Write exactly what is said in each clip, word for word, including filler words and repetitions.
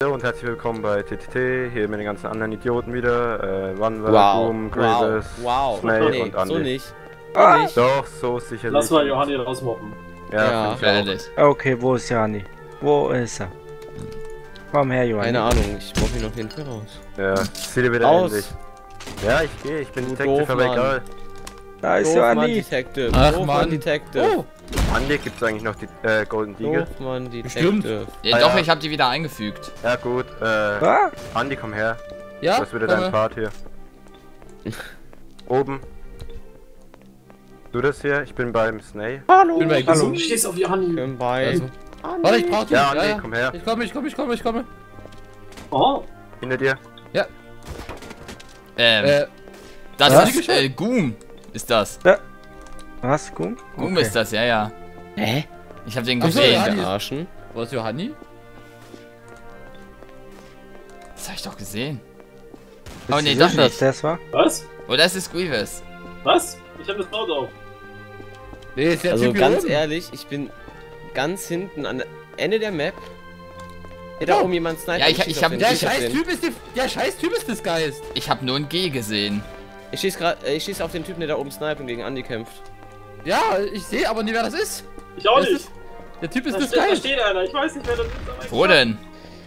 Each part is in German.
Hallo und herzlich willkommen bei T T T, hier mit den ganzen anderen Idioten wieder, äh, Wanwer, wow. Boom, Grievous, wow. Snake nee, und Andi. so nicht. So Ah, nicht. doch, so sicherlich. Lass mal Johanni rausmoppen. Ja, Ja, ja. Okay, wo ist Johanni? Wo ist er? Komm her, Johanni. Keine Ahnung, ich brauche ihn auf jeden Fall raus. Ja, zieh dir wieder Raus. endlich. Ja, ich gehe, ich bin Du Detective, doof, aber Mann. egal. Da ist Doofmann Johanni. Detective. Ach, Doofmann Mann. Detective. Oh, Andi, gibt's eigentlich noch die äh, Golden Deagle? Doofmann Bestimmt. Detective. ja, Ah, doch, ja. ich hab die wieder eingefügt. Ja gut, äh, Ah, Andi, komm her. Ja, Das ist wieder komme. dein Part hier. Oben. Du das hier? Ich bin beim Snake. Hallo. bin bei Hallo. Du stehst auf Johanni. Schön bei. Also. Warte, ich brauch die. Ja, Ja, Andi, ja. komm her. Ich komme, ich komme, ich komme, ich komme. Oh, Hinter dir. Ähm, Äh, das was? ist, äh, Goom ist das. was? Guck. Goom Okay. ist das, ja, ja. Hä? Ich hab den Ach so, gesehen. ja. Verarschen. wo ist Johanni? Das hab ich doch gesehen. Bist Oh du nee, doch sicher, dass nicht. das war? was? Oh, das ist Grievous. Was? Ich hab das Auto auf. Nee, ist der Also Typ hier ganz oben. ehrlich, ich bin ganz hinten an Ende der Map. Hier da Oh. oben jemand sniper. Ja, ich- schieß ich auf hab- den. Der schieß auf scheiß den. Typ ist die, der scheiß Typ ist das Geist. Ich hab nur ein G gesehen. Ich schieß gerade, ich schieß auf den Typen, der da oben sniped und gegen Andi kämpft. Ja, ich sehe aber nicht, wer das ist. Ich auch Das nicht. ist der Typ ist Da das steht, da Geist. steht einer. Ich weiß nicht, wer das ist. aber ich Wo denn?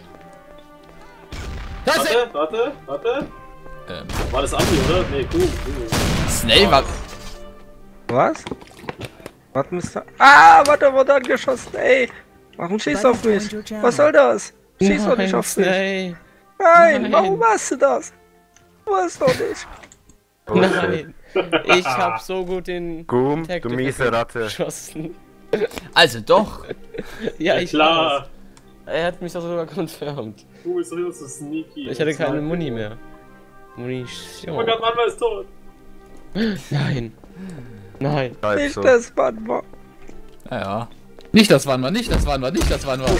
Das ist Warte, warte, warte. Ähm, War das Andi, oder? Nee, cool, cool. Snail war. Was? Was Mister Ah, warte, wurde angeschossen, ey. Warum schießt du auf mich? Was soll das? Schieß doch nicht auf mich. Nein, Nein, Nein. warum machst du das? Du weißt doch nicht. Oh, shit. nein. Ich hab so gut den Goom, du Detective miese Ratte. geschossen. Also doch. Ja, Ja, ich klar. weiß. Er hat mich doch sogar confirmed. Du bist doch immer so sneaky. Ich hatte keine Sniper. Muni mehr. Oh Munition. mein Gott, Mann, ist tot. Nein. Nein. Bleib Nicht so. das Mann war. Ja, ja. Nicht das waren wir, nicht das waren wir, nicht das waren wir.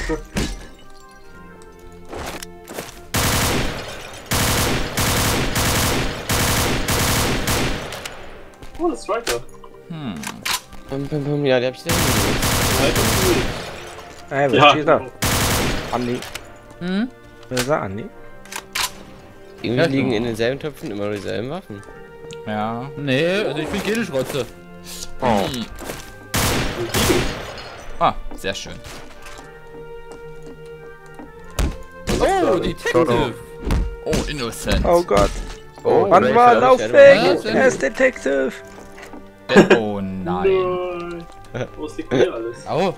Oh, das Striker. Hm. Bum, bum, bum. Ja, der hab ich da hingelegt. Halt und cool. Ey, wer Ja, steht da? genau. Andi. Hm? Wer ist er, Andi? Irgendwie Ja, liegen so. in denselben Töpfen immer dieselben Waffen. Ja. Nee, also ich bin keine Schrotze. Oh. Hm. Ah, sehr schön. Oh, Detective. Oh, Innocent. Oh Gott. Oh, Wann war Rachel. Lauf Ja, weg? ja. Er ist Detective. Oh nein. Nein. Wo liegt hier alles? Au.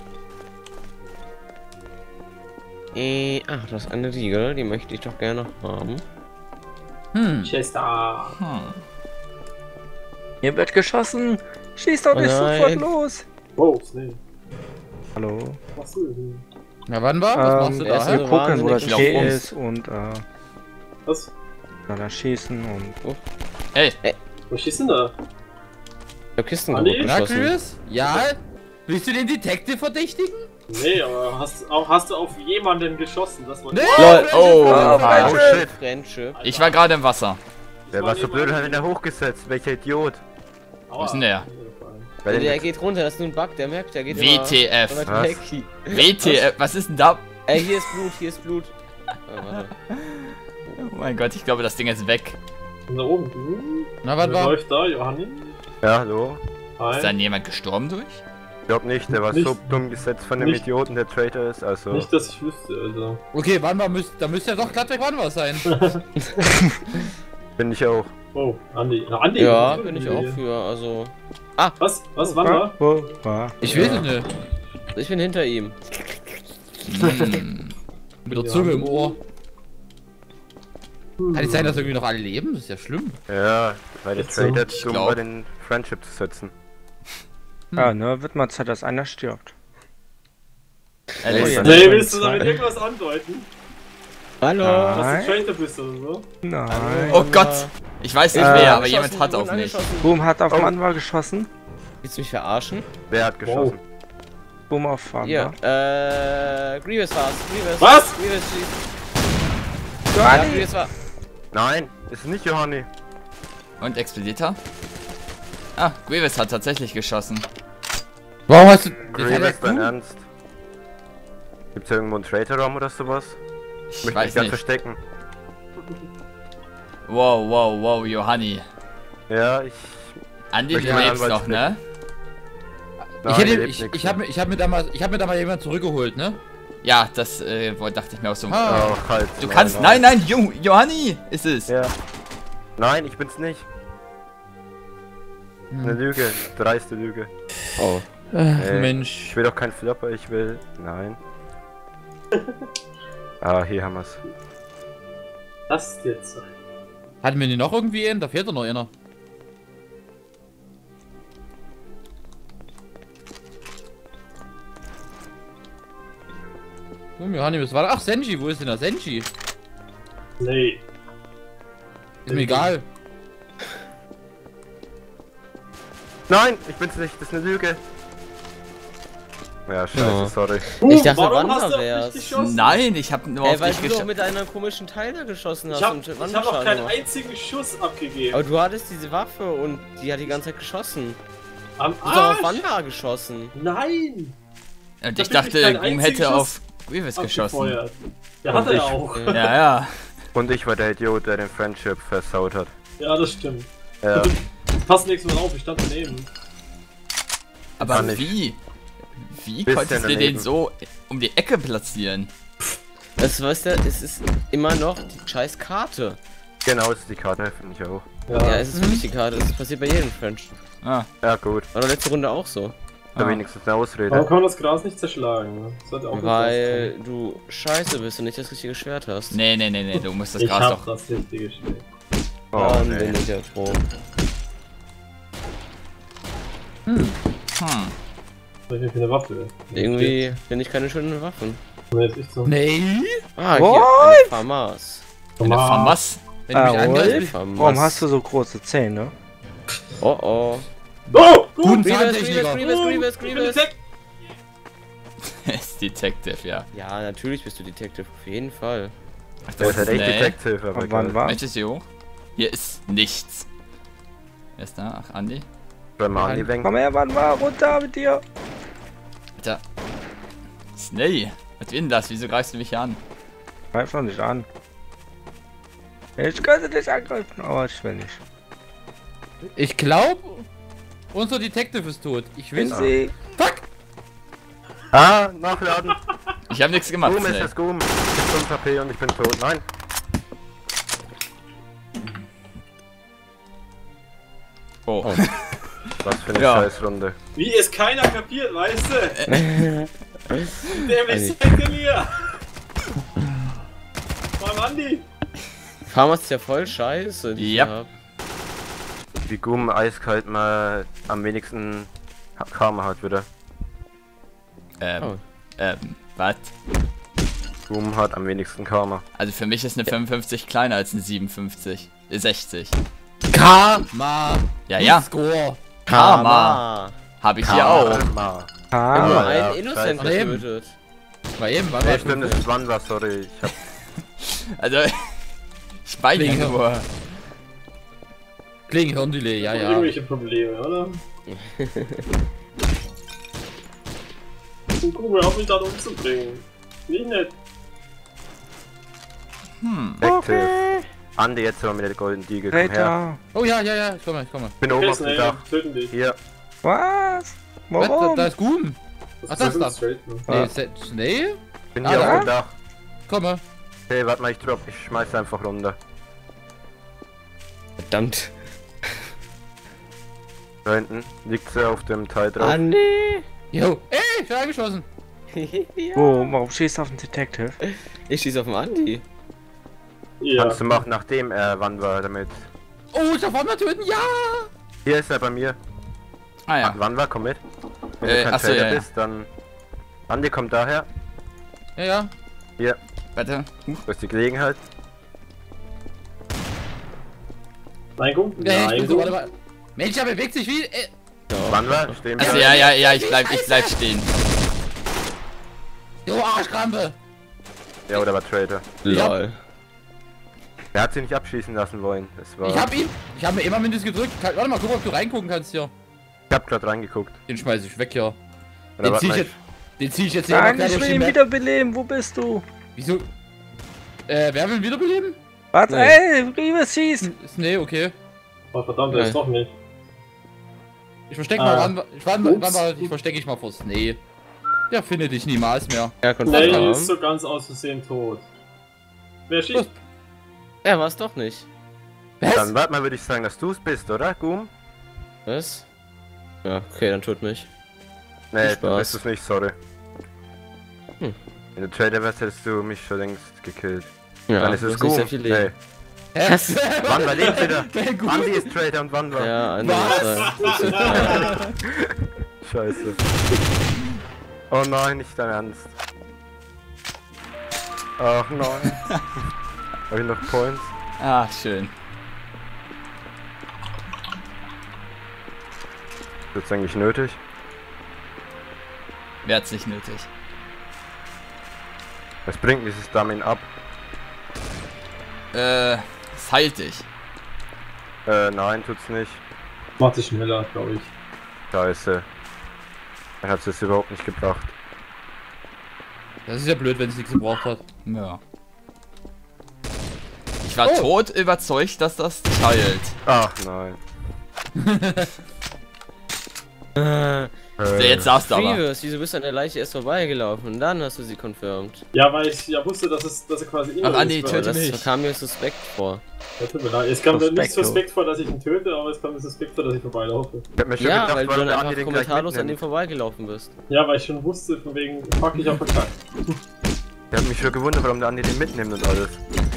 Äh, ach, das ist eine Riegel, die möchte ich doch gerne haben. Hm. Chester. Hm. Hier wird geschossen. Schieß doch Oh nicht nein. sofort los. Wow, Snake. Hallo. Was machst du denn? Na, wann war? Was machst du er ist da? ein- hä? Wir gucken, wo das wahnsinnig T laut ums. ist und äh, Was? dann da schießen und. Hey, Was schießt denn da? Ich hab Kisten Andi? kaputt Na, geschossen. Chris? Ja? Willst du den Detective verdächtigen? Nee, aber hast, auch, hast du auf jemanden geschossen? Das war Nee! Lol, oh, Ah, Oh Rachel. shit. Friendship. ich war gerade im Wasser. Der war so blöd, hat ihn da hochgesetzt. Welcher Idiot. Wo ist denn der? Weil Der, den- der geht runter, das ist nur ein Bug, der merkt, der geht W T F. immer. Was? Immer W T F, was ist denn da? Ey, hier ist Blut, hier ist Blut. Oh, warte. Oh mein Gott, ich glaube, das Ding ist weg. Da oben. Hm? Na, was Wer war? läuft da? Johanni? Ja, hallo. Ist Hi. dann jemand gestorben durch? Ich glaub nicht, der war Nicht- so dumm gesetzt von dem nicht- Idioten, der Traitor ist, also. Nicht, dass ich wüsste, also. Okay, wann war, müsst, da müsste ja doch glatt weg wann war sein. Bin ich auch. Oh, Andi. Na, Andi. Ja, was ist bin ich denn auch hier? für, also. Was? Was? Wann war? Wo war? Ich weiß es nicht. Ich bin hinter ihm. Hm. Mit der Ja. Zunge im Ohr. Kann es sein, dass irgendwie noch alle leben? Das ist ja schlimm. Ja, weil der Jetzt so. Traitor Ich dumm glaub- war, den Friendship zu setzen. Ja, ne, wird mal Zeit, dass einer stirbt. Alice. ja. Nee, willst du damit irgendwas andeuten? Hallo. Dass Nein. du Traitor bist oder so? Nein. Oh Gott! Ich weiß nicht Äh, wer, aber Angeschossen, jemand hat auf wurden mich. angeschossen. Boom hat auf Oh. Manwa geschossen. Willst du mich verarschen? Wer hat geschossen? Boom auf Hier, Manwa. äh, Grievous war's. Grievous. Was? Grievous schießt. Ja, Johanni! Grievous war. Nein, ist nicht Johanni. Und explodiert er? Ah, Grievous hat tatsächlich geschossen. Warum hast du... Grievous, dein Ernst? Gibt's irgendwo einen Traitor-Raum oder sowas? Ich Ich möchte weiß mich ganz nicht. verstecken. Wow, wow, wow, Johanni. Ja, ich... Andi, Möchte du mal lebst Anwalt noch, ne? Nein, ich hätte, lebt ich, nix ich habe mehr. ich hab mir da mal, ich habe mir da mal jemand zurückgeholt, ne? Ja, das äh, wohl dachte ich mir auch so. Ah. Oh, halt. Du kannst, nein, nein, Jo Johanni ist es. Ja. Nein, ich bin's nicht. Eine Lüge, dreiste Lüge. Oh. Ey, Mensch. Ich will doch kein Flopper, ich will... Nein. Ah, hier haben wir's. Lasst jetzt sein. Hatten wir den noch irgendwie einen? Da fehlt doch noch einer. Hm, Johanni, was war da? Ach, Senji, wo ist denn der Senji? Nee. Ist mir egal. Nein, ich bin's nicht, das ist eine Lüge. Ja, scheiße, Ja. sorry. Ich dachte, Warum Wanda hast du auf mich wär's. geschossen? Nein, ich habe nur Ey, auf weil dich du doch geschossen. mit einer komischen Teil da geschossen hast Ich hab, und ich hab Wanderschaden noch keinen gemacht. einzigen Schuss abgegeben. Aber du hattest diese Waffe und die hat die ganze Zeit geschossen. Am Du hast doch auf Arsch! Wanda geschossen. Nein! Und Da ich bin ich dachte, keinen Boom einzigen hätte Schuss auf Grievous geschossen. Abgefeuert. Der Und hat er ja ich- auch. Ja, ja. Und ich war der Idiot, der den Friendship versaut hat. Ja, das stimmt. Ja, Pass nächstes Mal auf, ich stand daneben. Aber Kann ich. wie? Wie Bisschen konntest du den daneben. so um die Ecke platzieren? Das weißt du, es ist immer noch die scheiß Karte. genau, das ist die Karte, finde ich auch. Ja, es ist wirklich die Karte. Das passiert bei jedem French. Ah, Ja, gut. War doch letzte Runde auch so. Da Ah. wenigstens eine Warum Ausrede. kann man das Gras nicht zerschlagen? Ne? Das sollte auch Weil du scheiße bist und nicht das richtige Schwert hast. nee, nee, nee, nee, du musst das ich Gras hab doch. das richtige Schwert. Oh, Dann nee. bin ich ja froh. Hm. Was ist für eine Waffe? Irgendwie finde ich keine schönen Waffen. Nee, ist echt so. Nee. Ah, What? hier, eine Famas. Eine Famas? Wenn du mich Ah, angreifst, Wolf? bin ich- Famas. Warum hast du so große Zähne? Oh oh. Oh! Guten Grievous, Zahntechniker. Grievous, Grievous, Ich bin Grievous. Detect- ist Detective, ja. Ja, natürlich bist du Detective, auf jeden Fall. Ach, Der ist halt echt nee. Detective, aber Und wann egal. war? Möchtest du hier hoch? Hier ist nichts. Wer ist da? Ach, Andi. Schau mal an die Wenk. Komm her, wann war runter mit dir? Alter. Snay. Was will denn das? Wieso greifst du mich hier an? Greif doch nicht an. Ich könnte dich angreifen, aber ich will nicht. Ich glaube, unser Detective ist tot. Ich will Bin sie? Fuck! Ah, nachladen. Ich habe nichts gemacht, Boom ist Snay. das Boom. Ich bin fünf H P und ich bin tot. Nein. Oh. Was für eine Ja. Scheißrunde. Wie es keiner kapiert, weißt du? Nämlich Also- seid ihr mir! Mann, Andi! Famas ist ja voll scheiße. Die Yep. ich hab. Wie Goom eiskalt mal am wenigsten Ha- Karma hat wieder. Ähm, Oh. ähm, was? Goom hat am wenigsten Karma. Also für mich ist eine fünfundfünfzig kleiner als eine siebenundfünfzig. Äh, sechzig. Karma. Ja, ja. Score. Karma. Habe ich hier auch. Karma. Wir haben nur Ah, ja, einen Innocent scheiße. getötet. War eben, war Nee, war stimmt, das ist Wanda, sorry. Ich hab Also, ich meine Klinge. nur. Klingen Hirndelay, ja, ja. Irgendwelche Probleme, oder? Guck mal, auf mich da umzubringen. Nicht nett. Hm. Detective. Andi, jetzt haben wir mit der Golden Deagle. Komm her. Peter. Oh ja, ja, ja, ich komme, ich komme. Ich bin oben Okay, auf dem Snail, Dach. töten dich. Hier. Was? Was? Da, Warum? da ist Goom. Ach, das ist da. straight, ne? Nee, Ah. Se- Snail? Ich bin Ah, hier da? auf dem Dach. Komme. Hey, warte mal, ich drop. Ich schmeiß einfach runter. Verdammt. Da hinten liegt sie auf dem Teil drauf. Ah, nee. Jo. Ey, ich bin eingeschossen. Ja. Oh, warum schießt du auf den Detective? Ich schieße auf den Andi. Ja. Kannst du machen, nachdem er wann war damit. Oh, ich darf auch mal töten, ja! Hier ist er bei mir. Ah Ah, ja. wann war? Komm mit. Wenn Äh, du kein ach so, Trader ja, ja. bist, dann. Andi kommt daher. Ja, ja. Hier, Warte. wo ist die Gelegenheit? Nein, guck. Nee, ich Nein, bin so, warte guck. mal. Mensch, er bewegt sich wie. Äh, Wann war? Stehen Also wir. ja, ja, ja, ich bleib, ich bleib stehen. jo, Arschkrampe. Ja, oder war Trader? Lol. Er hat sie nicht abschießen lassen wollen. Das war. Ich hab ihn. Ich hab mir immer mindestens gedrückt. Kann, warte mal, guck, ob du reingucken kannst hier. Ich hab grad reingeguckt. Den schmeiß ich weg hier. Oder Den warte zieh ich mal, jetzt. Den zieh ich jetzt hier Nein, mal ich durch will die ihn Map. wiederbeleben. Wo bist du? Wieso? Äh, wer will wiederbeleben? Warte, Nee. ey, Grievous schießt! Nee, okay. Oh, verdammt, der Nein. ist doch nicht. Ich verstecke Ah. mal, wann, ich, wann, wann, Ups. wann, ich verstecke ich mal vor Snee. Der findet dich niemals mehr. Ja, Snake Konflikt. ist so ganz aus Versehen tot. Wer schießt? Er war es doch nicht. Dann warte mal, würde ich sagen, dass du es bist, oder, Goom? Was? Ja, okay, dann tut mich. Nee, Viel du Spaß. bist es nicht, sorry. Hm. Wenn du Trader wärst, hättest du mich schon längst gekillt. Ja, Dann ist du es hast nicht Goom. sehr viel Leben. Nee. Was? Wann war lebt wieder? Der Goom. Andi ist Trader und wann war? Ja, Andi ist da. Scheiße. Oh nein, nicht dein Ernst. Ach nein. Hab ich noch Points? Ah, schön. Ist das eigentlich nötig? Wäre jetzt nicht nötig. Was bringt dieses Dummy ab? Äh, es heilt dich. Äh, nein, tut's nicht. Macht sich schneller, glaube ich. Scheiße. Dann hat's das überhaupt nicht gebracht. Das ist ja blöd, wenn es nichts gebraucht hat. Ja. Ich war Oh. tot überzeugt, dass das dich heilt. Ach nein. Äh, Jetzt sagst du aber. Grievous, wieso bist du an der Leiche erst vorbeigelaufen und dann hast du sie confirmed? Ja, weil ich ja wusste, dass es, dass er quasi immer Ach, Andi, ist. töte Das mich. kam mir suspekt vor. Ja, tut mir leid. Es kam mir nicht Suspekt, suspekt vor, dass ich ihn töte, aber es kam mir suspekt vor, dass ich vorbeilaufe. Ich hab mir schon Ja, gedacht, weil du warum dann der einfach Andi den gleich kommentarlos an dem mitnimmt. vorbeigelaufen bist. Ja, weil ich schon wusste, von wegen, fuck, ich hab verkackt. Der hat mich schon gewundert, warum der Andi den mitnimmt und alles.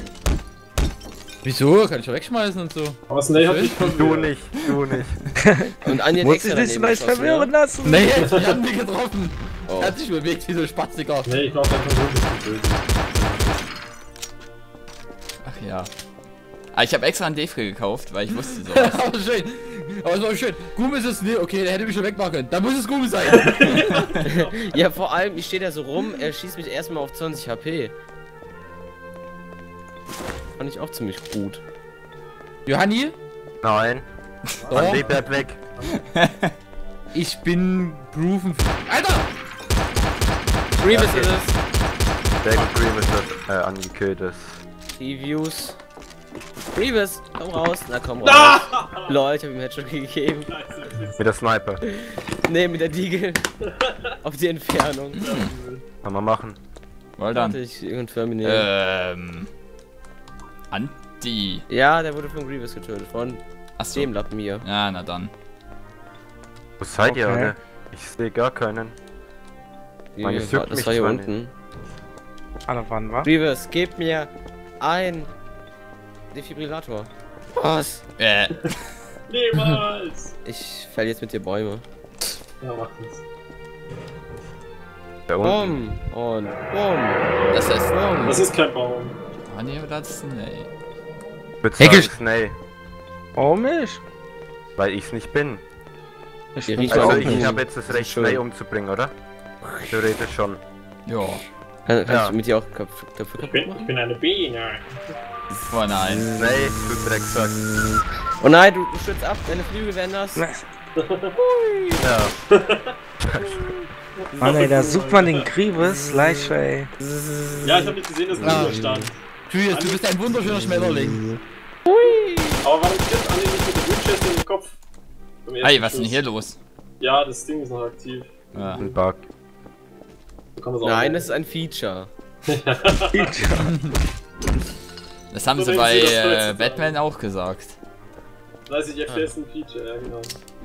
Wieso? Kann ich doch wegschmeißen und so. Aber Snake hat Schön. mich Du verwirrt. nicht, du nicht. Und Andi hat Muss extra ich nicht so daneben leicht geschossen, verwirren ja? lassen? Nee, jetzt mich Andi getroffen. Oh. Er hat sich bewegt wie so ein Spastiker. Nee, ich glaube, einfach so ein bisschen töten. Ach ja. Ah, ich habe extra einen Defre gekauft, weil ich wusste sowas. Aber schön. Aber es war schön. Gum ist es, nee, okay, der hätte mich schon wegmachen können. Da muss es Gum sein. Ja, vor allem, ich stehe da so rum, er schießt mich erstmal auf zwanzig H P. Fand ich auch ziemlich gut. Johanni? Nein. So, Andi bleibt weg. ich bin proven. Alter! Grievous okay. ist es. Der gut Grievous wird äh, angekillt ist. Reviews. Grievous, komm raus. Na komm raus. Lol, ich hab ihm Headshot gegeben. Mit der Sniper. Ne, mit der Diegel. Auf die Entfernung. Kann man machen. Well Warte, done. ich confirmieren. Ähm. Anti. Ja, der wurde von Grievous getötet. Von Achso. dem Lappen hier. Ja, na dann. Wo seid ihr Okay. alle? Ich sehe gar keinen. Meine Die- juckt das mich war hier zwar unten. Alle wann war? Grievous, gib mir ein Defibrillator. Was? Äh. Niemals! Ich fäll jetzt mit dir Bäume. Ja, mach das. Da unten. Bumm und bumm. Das ist. Bumm. Das ist kein Baum. Anni oder Snake? Ich würde sagen, Heckisch- Snake. Warum nicht? Weil ich's nicht bin. Ich Hier bin riecht Also auch ich nicht. habe jetzt das Recht, Schön. Snake umzubringen, oder? Theoretisch schon. Ja. Kann, kann Ja. ich mit dir auch Köpfe, Köpfe Ich kaputt bin, ich machen? bin eine Biene. Oh nein. Snake, du Drecksack. Oh nein, du, du stürzt ab, deine Flügel werden nass. Ja. Mann, ey, da sucht man den Grievous leicht, ey. Ja, ich hab nicht gesehen, dass ein Ah. Bruder stand. Julius, du bist ein wunderschöner Schmetterling. Aber warum stimmt Andi nicht mit der Winchester in den Kopf? Beim ersten Ey, was ist denn Schuss? hier los? Ja, das Ding ist noch aktiv. Ja. Ein Bug. So kann man's auch Nein, machen. das ist ein Feature. Das haben So sie denken bei sie das äh, heutzutage. Batman auch gesagt. dreißig F P S ein Feature, ja genau.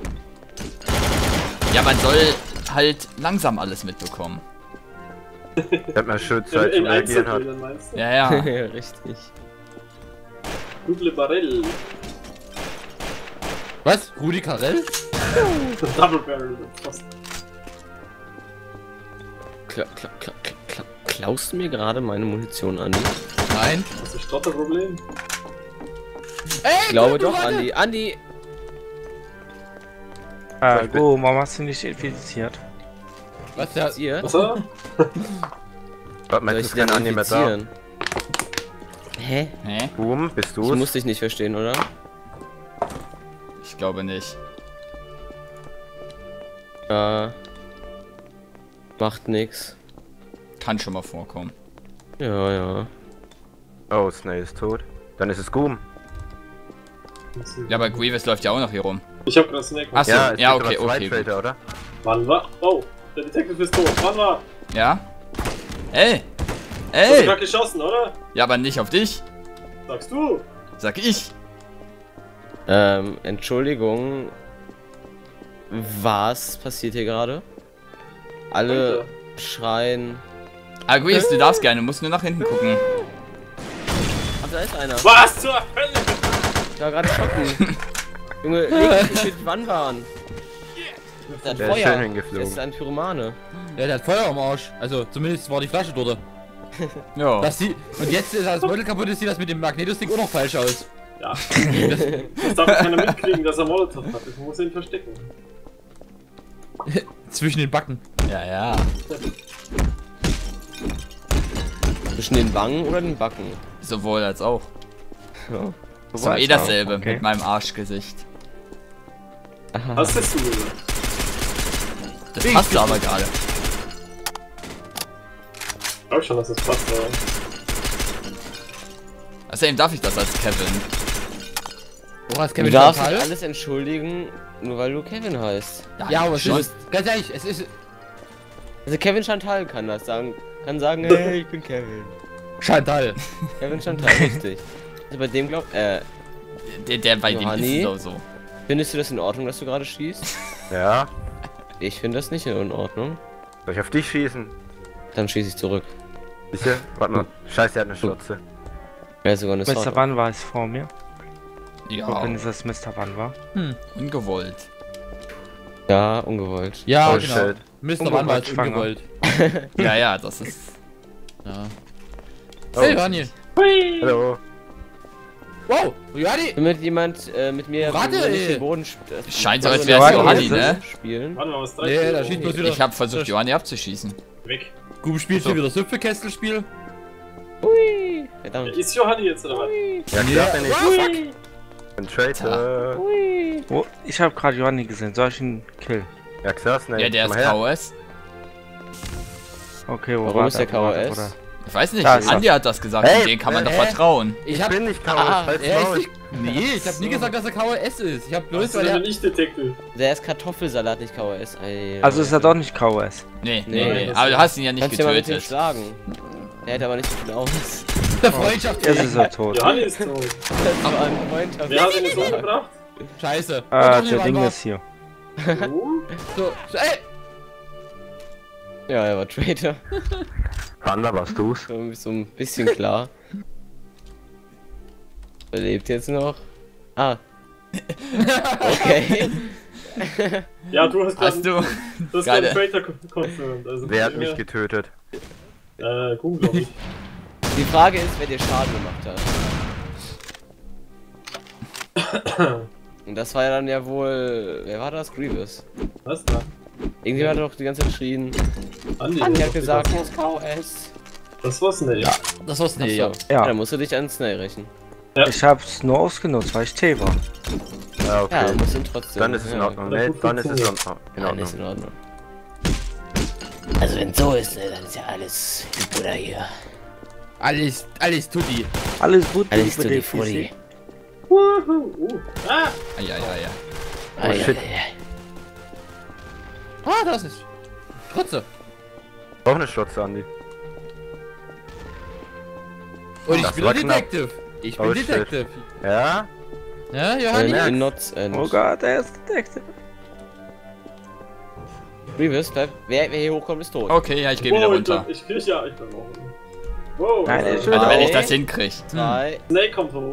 Ja, man soll halt langsam alles mitbekommen. Ich hab mal schön In, Zeit in zum Reagieren hat. Einzelbildern meinst du? Ja, ja. Richtig. Double Barrel. Was? Rudi Carell? Double Barrel. Fast. Kla kla kla kla kla klaust du mir gerade meine Munition an? Nein. Hast du Stotterproblem? Ey, Ich glaube du doch, warte. Andi. Andi! Äh, go, warum hast du nicht infiziert? Was der? Infiziert? Was er? Warte mal, Soll jetzt ich ist denn kein Andi mehr da. infizieren? Hä? Hä? Boom, bist Ich du's? muss dich nicht verstehen, oder? Ich glaube nicht. Äh. Macht nix. Kann schon mal vorkommen. Ja, ja. Oh, Snail ist tot. Dann ist es Goom. Ja, aber Grievous läuft ja auch noch hier rum. Ich hab gerade Snake. Achso, Ja, es ja, gibt okay, aber zwei okay. Gut. Traitor, oder? Wann war? Oh, der Detective ist tot. Wann war? Ja? Ey! Du hast Ey! gerade geschossen, oder? Ja, aber nicht auf dich, Sagst du? sag ich. Ähm, Entschuldigung. Was passiert hier gerade? Alle schreien. Ah, Grievous, du darfst gerne, musst nur nach hinten gucken. Ach, da ist einer. Was zur Hölle? Ich war gerade schocken. Junge, leg, ich will die Wand waren. Der hat Der ist schön Feuer. Das hingeflogen. ist ein Pyromane. Ja, der hat Feuer am Arsch. Also, zumindest war die Flasche dort. Ja. Das sieht, und jetzt ist das Beutel kaputt ist, sieht das mit dem Magneto-Stick auch noch falsch aus. Ja. Das darf keiner mitkriegen, dass er Molotov hat. Ich muss ihn verstecken. Zwischen den Backen. Ja, ja. Zwischen den Wangen oder den Backen? Sowohl als auch. Ja. Ist doch eh dasselbe Okay. mit meinem Arschgesicht. Was ist du gesagt? Das passt aber gerade. Ich glaub schon, dass das passt, aber. Außerdem darf ich das als Kevin. Oh, hast Du Kevin darfst Chantal? nicht alles entschuldigen, nur weil du Kevin heißt. Ja, aber es schon. ist, ganz ehrlich, es ist Also Kevin Chantal kann das sagen. Kann sagen, hey, ich bin Kevin. Chantal. Kevin Chantal, richtig. Also bei dem glaub, äh, Der, der bei dem Johanni? ist es auch so. findest du das in Ordnung, dass du gerade schießt? Ja. Ich finde das nicht in Ordnung. Soll ich auf dich schießen? Dann schieße ich zurück. Sicher? Warte mal. Scheiße, er hat eine Schlotze. Ja, ist sogar eine Mister Sword. Wann war es vor mir? Ja, Gucken, ist das Mister Wann war? ungewollt. Ja, ungewollt. Ja, Oh, genau. shit. Mister Wann war jetzt Schwanger. ungewollt. Ja, ja, das ist... Ja. Oh. Hey, Johanni. Hallo. Wow, Johanni. Damit jemand äh, mit mir Warte, nicht ey. den Boden sp äh, Scheint so, als Boden- wär's Johanni, Johanni, ne? spielen. Warte mal, was drei Nee, da schießt bloß wieder. Ich hab versucht, Johanni abzuschießen. Weg. Gut spielt hier wieder Süpfekästelspiel. Ui, verdammt. Ist Johanni jetzt oder was? Ja, klar, bin ich. Ein Traitor. Ui. Oh, ich habe gerade Johanni gesehen. Soll ich ihn killen? Ja, klar, Snail. Ja, der Komm ist mal her. K O S. Okay, wo Warum war ist der K O S? Oder? Ich weiß nicht, Da ist er. Andi hat das gesagt, Hey, und dem kann man äh, doch hä? vertrauen. Ich Ich hab. bin nicht K O S, Ah, halt's Er ist Maul. nicht. Nee, ich hab nie gesagt, dass er K O S ist. Ich hab bloß, Bist du weil denn er. nicht Detective? Der ist Kartoffelsalat, nicht K O S. Ey, Also ist er doch nicht K O S. Nee, nee, Nee, nee. das Aber ist- du hast ihn ja nicht Kannst du mal mit ihm getötet. schlagen. Er hätte aber nicht so viel aus. Der Freundschaft. Jetzt ist er tot. Johanni ist tot. Das war ein Freundschaft. Wer hat ihn jetzt umgebracht? Scheiße. Ah, Und noch der Ding jemand ist hier. Du? So, so, ey! Ja, er war Traitor. Wann da warst du's? So, so ein bisschen klar. Er lebt jetzt noch. Ah. Okay. Ja, du hast Hast gerade du? das Geile. Traitor confirmed. Also Wer hat mich getötet? Äh, Google, glaub ich. Die Frage ist, wer dir Schaden gemacht hat. Und das war ja dann ja wohl. Wer war das? Grievous. Was da? Irgendjemand hat doch die ganze Zeit geschrien. Andi. Andi hat gesagt, das ist K O S. Das war's nicht. Das war's Nee, nicht, ja. ja. ja. Ja. Dann musst du dich an Snare rächen. Ich hab's nur ausgenutzt, weil ich T war. Ja, Ja, okay. dann musst du ihn trotzdem. Dann ist es in ja. Ordnung. Ja, Nee, gut dann ist es in funktioniert. in Nein, Ordnung. ist in Ordnung. Also wenn so ist, ne, dann ist ja alles im Buddha hier. Alles, alles Tutti. Alles gut, Alles liebe zu die D P C. Furi. Wuhu. Uh. Ah! Ah, ja, ja, ja. Ah, ja, shit. ja, ja. Ah, das ist. Trotze. Auch eine Schlotze, Andi. Und ich Das bin war der knapp. Detective. Ich Oh, bin shit. Detective. Ja? Ja, Johanni? In, in Notz End. Oh Gott, er ist Detective. Grievous, bleib. Wer, wer hier hochkommt, ist tot. Okay, ja, ich gehe wieder Wow, runter. Ich, ich krieg ja, ich bin auch. Wow. Nein, äh, ich- Also wenn ich Drei, das hinkrieg. Zwei. Snake kommt hoch.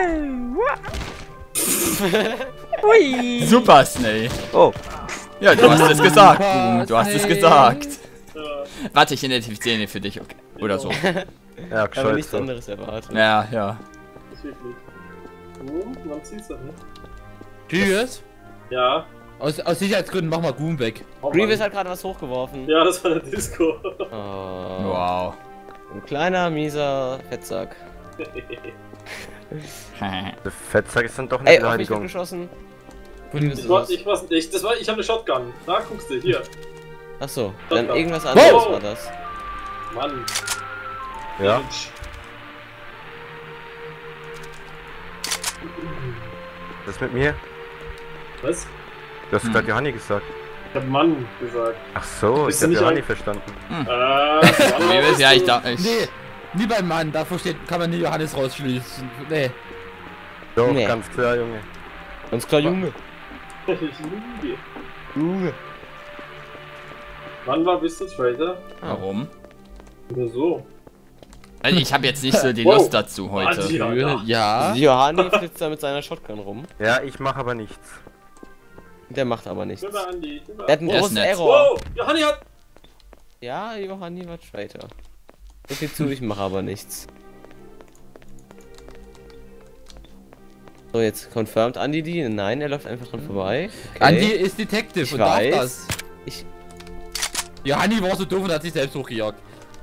Hui. Super, Snake. Oh, Ja, du hast es gesagt. Super, Du hast es Snake. gesagt. Äh, Warte, ich identifiziere ihn für dich, okay. Oder so. Ja, Ich habe gescheit nichts so. anderes erwartet. Ja, ja. ist wirklich. Boom, man sieht's doch, ne? Tschüss. Ja. Aus, aus Sicherheitsgründen mach mal Goom weg. Hau Grievous rein. hat gerade was hochgeworfen. Ja, das war der Disco. Oh, Wow. ein kleiner, mieser Fettsack. Der Fettsack ist dann doch eine Ey, auf mich wird Beleidigung. geschossen. Und Ich war, ich war, ich, das war, ich hab eine Shotgun. Da guckst du, hier. Achso, dann Shotgun. irgendwas anderes Wow. war das. Mann. Ja? Mensch. Das ist mit mir? Was? Du hast Hm. gerade Johanni gesagt. Ich hab Mann gesagt. Ach so, Bist ich du hab nicht Johanni ein- verstanden. Äh, was Grievous, ja, ich da. Ich, Nee, nie beim Mann, da versteht, kann man nie Johannes rausschließen. Nee. Doch, Nee. ganz klar, Junge. Ganz klar, Junge. Ich liebe. Junge. Wann war bist du Trader? warum? Nur so. Also ich habe jetzt nicht so die Wow. Lust dazu heute. Warte. Ja, ja. Ja. Johanni flitzt da mit seiner Shotgun rum. Ja, ich mache aber nichts. Der macht aber nichts. Gib mal Andi. Gib mal. Er hat einen Der ist großen nett. Error. Wow, Johanni hat. Ja, Johanni war Traitor. So viel zu, ich mache aber nichts. So, jetzt confirmed Andi die. Nein, er läuft einfach dran vorbei. Okay. Andi ist Detective Ich und darf weiß. das. Ich- Johanni war so doof und hat sich selbst hochgejagt.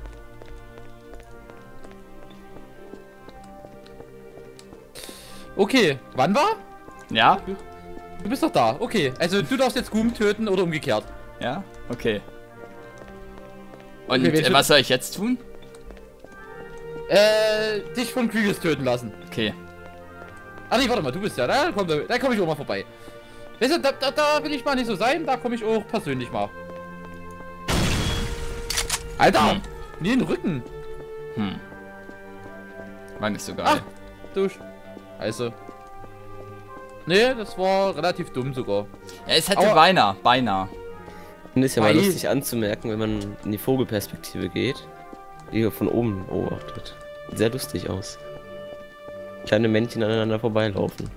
Okay, wann war? Ja? Du bist doch da. Okay, also du darfst jetzt Goom töten oder umgekehrt. Ja? Okay. Und Okay, wen äh, tut- was soll ich jetzt tun? Äh, dich von Grievous töten lassen. Okay. Ah nee, warte mal, du bist ja, da komm, da komme ich auch mal vorbei. Weißt du, da, da, da will ich mal nicht so sein, da komme ich auch persönlich mal. Alter! Hm. Nee, in den Rücken. Hm. War nicht so geil. Ach, durch. Also. Nee, das war relativ dumm sogar. Ja, es hätte Aua. beinahe, beinahe. Und ist ja mal Ei. lustig anzumerken, wenn man in die Vogelperspektive geht, die von oben beobachtet. Sieht sehr lustig aus. Kleine Männchen aneinander vorbeilaufen.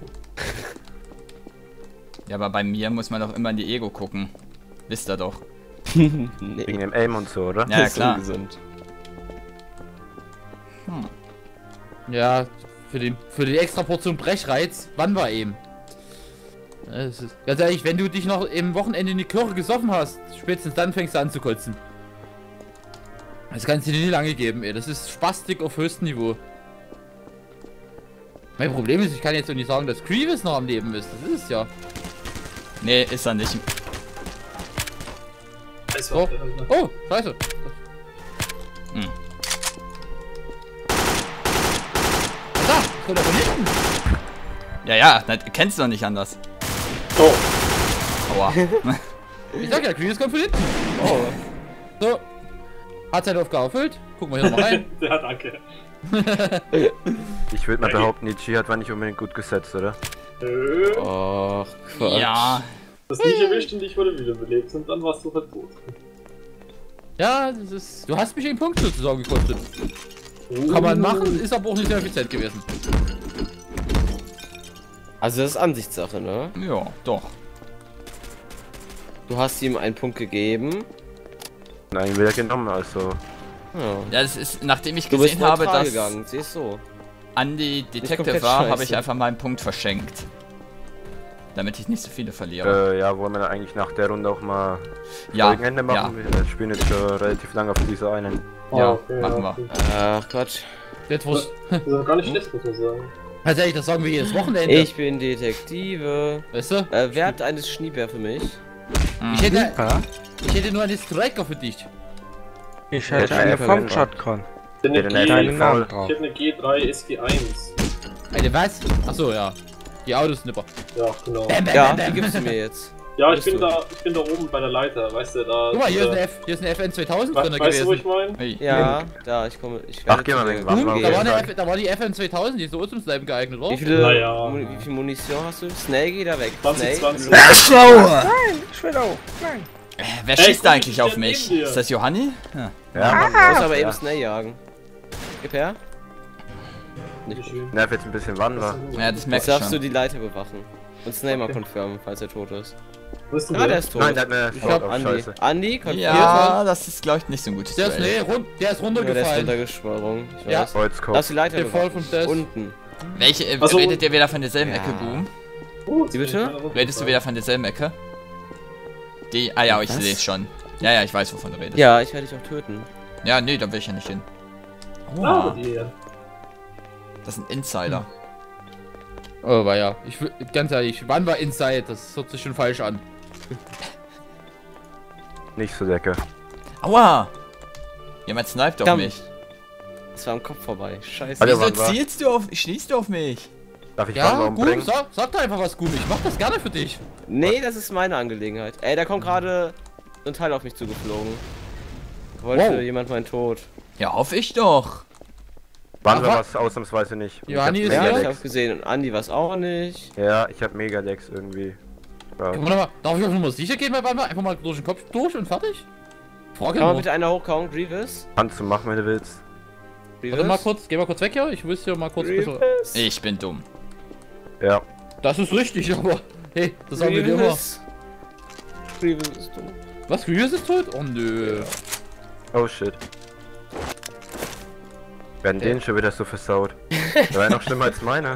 Ja, aber bei mir muss man doch immer in die Ego gucken. Wisst ihr doch. Wegen nee, dem Aim und so, oder? Ja, ja ist klar. ungesund. Ja, für, den, für die extra Portion Brechreiz, wann war eben? Es ist, ganz ehrlich, wenn du dich noch im Wochenende in die Kirche gesoffen hast, spätestens dann fängst du an zu kotzen. Das kann es dir nie lange geben, ey. Das ist Spastik auf höchstem Niveau. Mein Problem ist, ich kann jetzt doch nicht sagen, dass Grievous noch am Leben ist. Das ist es ja. Nee, ist er nicht. Es Oh, war oh, scheiße. Hm. Da, soll der von hinten? Ja, ja, das kennst du doch nicht anders. Oh, Aua. Ich sag ja, Grievous kommt von hinten. Oh. So. Hat seine Aufgabe erfüllt. Gucken wir hier nochmal rein. ja, danke. Ich würde mal Ja, behaupten, die G hat war nicht unbedingt gut gesetzt, oder? Nö. Och, Quatsch. Ja. Das nicht erwischt und ich wurde wiederbelebt und dann warst du halt tot. Ja, das ist. Du hast mich einen Punkt sozusagen gekostet. Kann man machen, ist aber auch nicht sehr effizient gewesen. Also das ist Ansichtssache, ne? Ja, doch. Du hast ihm einen Punkt gegeben. Nein, wieder genommen, also. Ja. Ja, das ist, nachdem ich Du bist gesehen habe, neutral dass gegangen, siehst so. Andi Detective komplett war, habe scheiße. ich einfach mal einen Punkt verschenkt. Damit ich nicht so viele verliere. Äh, ja, wollen wir da eigentlich nach der Runde auch mal ja, Folgenende ja, machen? Wir spielen jetzt schon relativ lange auf dieser einen. ja, okay, machen wir. okay. Ach Quatsch. Jetzt was. Das ist auch gar nicht schlecht, muss man sagen. Also ehrlich, das sagen wir jedes Wochenende. Ich bin Detektive. Weißt du? Äh, wer hat eine Schneebär für mich? Mhm. Ich hätte, Ja, ich hätte nur einen Striker für dich. ich Ja, hätte eine ja, vom ja. Shotgun. Ich hätte Ja, eine, dann G, faul. Deinen Namen ich drauf. hätte eine G drei S G eins. Eine was? Achso, ja. Die Autosnipper. Ja, genau. Bam, bam, Ja, bam, die bam. gibst du mir jetzt. Ja, ich Bist bin du? da, ich bin da oben bei der Leiter, weißt du, da. Guck mal, hier ist äh, eine F, hier ist eine F N zweitausend we- drin Weißt du, wo ich gewesen. meine? Hey. Ja, da, ich komme. Ich Ach, werde geh mal zu weg, dir warte Hm, mal. gehen. da, war eine sagen. F, da war die F N zweitausend, die ist so zum Snipen geeignet, oder? Wie viele, Naja. Mu- wie viel Munition hast du? Snake, geh da weg. zwanzig, Snake, zwanzig. Nein, ich will auch. Nein. Äh, wer Ey, schießt guck, eigentlich ich auf bin mich? neben dir. Ist das Johanni? Ja. Ja, Mann, Du musst ja. aber eben Snake jagen. Gib her. Nicht gut. Nerv jetzt ein bisschen wann war. Ja, das Jetzt merkst darfst du du schon. die Leiter bewachen. Und Snake mal Okay. confirmen, falls er tot ist. Wo ist denn Ah, der? der ist tot. Nein, der hat eine Ich Shot glaub, auf Andi. Scheiße. Andi, confirm. Ja, das ist glaube ich nicht so ein gutes Der ist, nee, Duell. rund, der ist Ja, der ist runtergefallen. runtergesprungen. Ich Ja. weiß. Holzkopf. Darfst die Leiter Der Fall bewachen. von Death. Unten. Welche, äh, Also- redet ihr wieder von derselben Ja. Ecke, Boom? Oh, Wie bitte? Redest du wieder von derselben Ecke? Die, ah ja, ich Was? sehe es schon. Ja, ja, ich weiß, wovon du redest. Ja, ich werde dich auch töten. Ja, nee, da will ich ja nicht hin. Ah, Oh, die. das ist ein Insider. Oh, war ja. Ich, will- ganz ehrlich, wann war Inside? Das hört sich schon falsch an. Nicht so lecker. Aua! Jemand sniped auf Komm. mich. Das war am Kopf vorbei. Scheiße. Alter, Wieso wann war- zielst du auf, schießt du auf mich? Darf ich Ja, Wanwa gut, umbringen? sag, sag doch einfach was, Gum. Ich mach das gerne für dich. Nee, das ist meine Angelegenheit. Ey, da kommt gerade so ein Teil auf mich zugeflogen. Wollte Wow. jemand meinen Tod? Ja, hoffe ich doch. Wanwa Aber- war es ausnahmsweise nicht. Ich Johanni hab ist Ja, hier. ich Megalex. hab's gesehen. Und Andi war's auch nicht. Ja, ich hab Megalex irgendwie. Ja. Kann man noch mal, darf ich auf Nummer sicher gehen bei Wanwa? Einfach mal durch den Kopf durch und fertig? Frage Kann man nur. bitte einer hochkauen? Grievous? Kannst du machen, wenn du willst. Warte mal kurz, geh mal kurz weg hier. Ich muss hier mal kurz. Grievous? Ich bin dumm. Ja. Das ist richtig, aber hey, das sagen wir dir immer. Grievous. Grievous ist dumm. Was, Grievous ist tot? Oh nö. Oh shit. Werden den schon wieder so versaut. Der war ja noch schlimmer als meiner.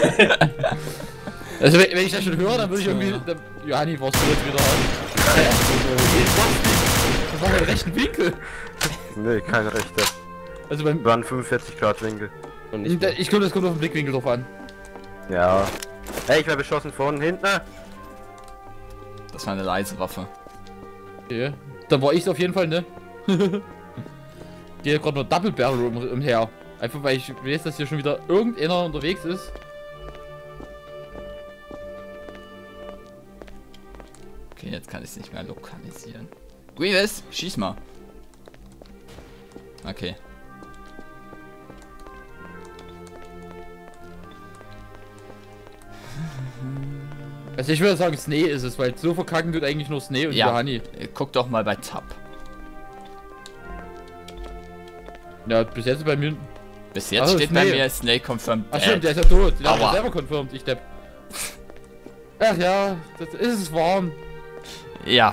Also wenn, wenn ich das schon höre, dann würde ich irgendwie. Dann, Johanni, warst du jetzt wieder an. Das war der rechten Winkel. Nee, kein rechter. Also beim. War ein fünfundvierzig Grad Winkel. Und nicht mehr. Ich glaube, das kommt auf den Blickwinkel drauf an. Ja. Hey, ich werde beschossen vorne, hinten. Das war eine leise Waffe. Okay. Dann war ich's auf jeden Fall, ne? Gehe gerade nur Double Barrel um, umher. Einfach weil ich weiß, dass hier schon wieder irgendeiner unterwegs ist. Okay, jetzt kann ich es nicht mehr lokalisieren. Grievous, schieß mal. Okay. Also ich würde sagen, Snee ist es, weil so verkacken tut eigentlich nur Snee und Ja. Johanni. Äh, Guck doch mal bei Tab. Ja, bis jetzt bei mir. Bis jetzt Also, steht bei Snake. mir Snake confirmed. Ach dead. stimmt, der ist ja tot. Der hat Aua. er selber confirmed, ich depp. Ach ja, das ist es warm. Ja.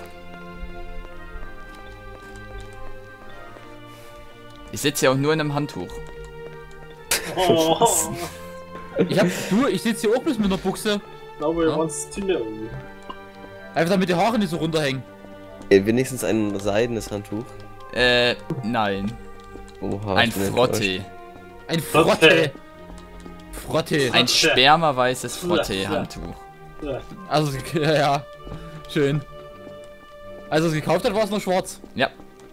Ich sitze ja auch nur in einem Handtuch. Oh, Ich hab, du, ich sitze hier auch bloß mit einer Buchse. ich glaube, wir waren es Tinder irgendwie. Einfach damit die Haare nicht so runterhängen. Ey, wenigstens ein seidenes Handtuch. Äh, nein. Oha, Ein ich bin Frottee. Ein Frotte. Frotte. Ein spermaweißes Frottee-Handtuch. Ja. Also, ja, ja. Schön. Als er es gekauft hat, war es noch schwarz. Ja.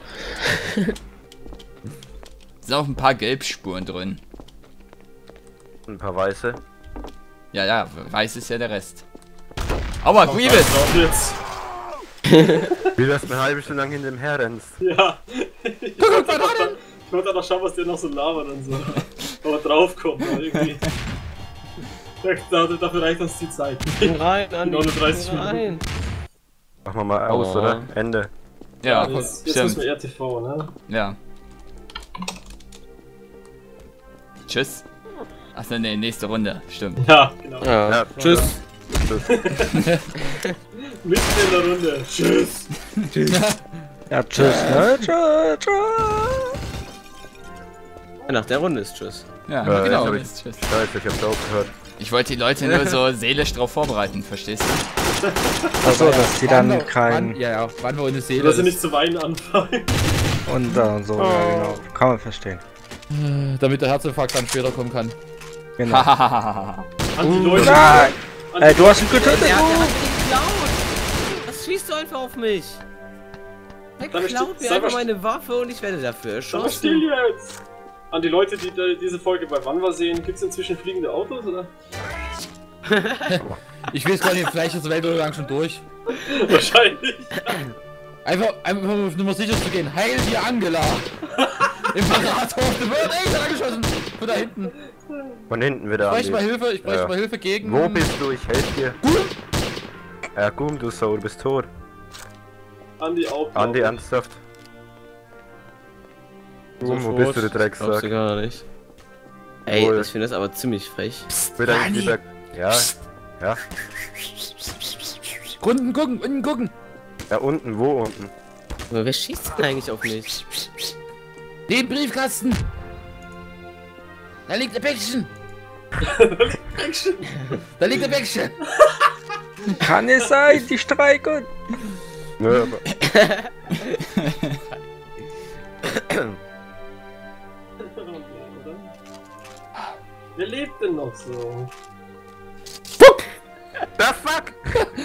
Sind auch ein paar Gelbspuren drin. Ein paar weiße. Ja, ja, weiß ist ja der Rest. Aua, Grievous! Auf jetzt. Wie du erst eine halbe Stunde lang hinter dem her rennst. Ja. Ich wollte einfach, dann- ich wollte einfach schauen, was der noch so labert und so. Aber draufkommt, aber irgendwie. Da- da- Dafür reicht uns die Zeit. Komm rein, Andi. neununddreißig komm rein. Machen wir mal aus, Oh. oder? Ende. Ja, Jetzt, jetzt müssen stimmt. wir R T V, ne? Ja. Tschüss. Achso, ne, nächste Runde. Stimmt. Ja, genau. Ja. Ja, Tschüss. Tschüss. Mitten in der Runde. Tschüss. Ja, tschüss, ne? Tschüss, tschüss. Nach der Runde ist Tschüss. Ja, Ja, genau. jetzt hab ich- ist Tschüss. Scheiße, ich hab's auch gehört. Ich wollte die Leute nur so seelisch drauf vorbereiten, verstehst du? Achso, dass die Wann dann wir- kein wann- Ja, ja, wann wir eine Seele Dass sie ist. nicht zu weinen anfangen. und da und so, ja genau. Kann man verstehen. Damit der Herzinfarkt dann später kommen kann. Genau. Hahaha. An die Leute. Nein! An Ey, die du hast ihn Leute, getötet! Der hat mich geklaut! Was schießt du einfach auf mich? Der Sei mal klaut still- mir sei einfach mal meine Waffe und ich werde dafür Schau mal still erschossen. jetzt! An die Leute, die da diese Folge bei Wanwa sehen, gibt es inzwischen fliegende Autos, oder? Ich weiß gar nicht, vielleicht ist der Weltuntergang schon durch. Wahrscheinlich. Einfach, einfach um auf Nummer sicher zu gehen. Heil die Angela! Imperator, du wirst echt angeschossen! Von da hinten. Von hinten wieder Ich bräuchte mal an. Hilfe, ich bräuchte Ja. mal Hilfe gegen. Wo bist du? Ich helf dir. Ja, Gum, du Sau, du bist tot. Andi auch. Andi, glaub ernsthaft. Gum, wo Sofort. bist du, du Glaubst du Drecksack? gar nicht. Ey, Wohl. ich finde das aber ziemlich frech. Wieder eigentlich wieder. Ja, ja. Unten gucken, unten gucken! Ja, unten, wo unten? Aber wer schießt denn eigentlich auf mich? Den Briefkasten! Da liegt ein Päckchen! Da liegt ein Päckchen! Kann es sein, die streiken? Nö, aber. ich. Oder? Wer lebt denn noch so? The fuck?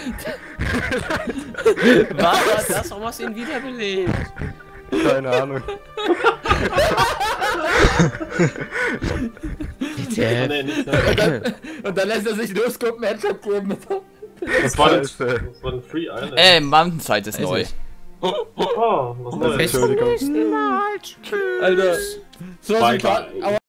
Was war das? Warum hast du ihn wiederbelebt? Keine Ahnung. Chef. Ah, nee, nicht, Und nein. dann, und dann lässt er sich losgucken, Headshot geben. Mit Was war denn, Scheiße. was war denn Free Island? Äh, Mountainside ist Weiß neu. nicht. Oh, was Neues. Entschuldigung. Alter. So, Bye, so klar, bye. aber